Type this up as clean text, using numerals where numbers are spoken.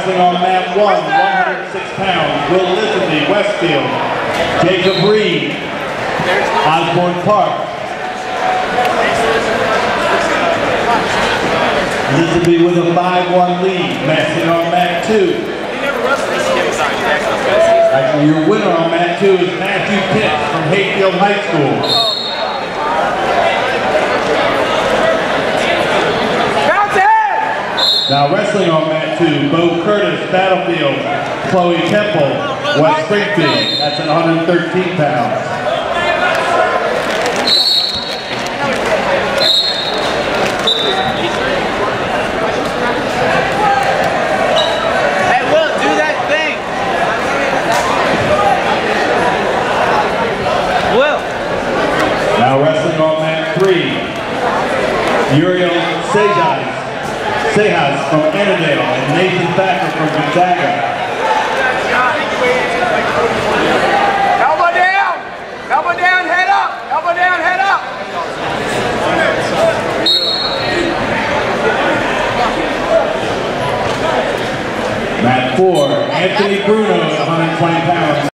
wrestling on mat 1, 106 pounds, Will Elizabeth, Westfield. Jacob Reed, Osborne Park. Elizabeth with a 5-1 lead, wrestling on mat 2. Actually, your winner on mat 2 is Matthew Pitts from Hayfield High School. Now wrestling on mat 2, Bo Curtis, Battlefield, Chloe Temple, West Springfield. That's at 113 pounds. Hey, Will, do that thing. Will. Now wrestling on mat 3, Uriel Sejas from Annandale and Nathan Thacker from Gonzaga.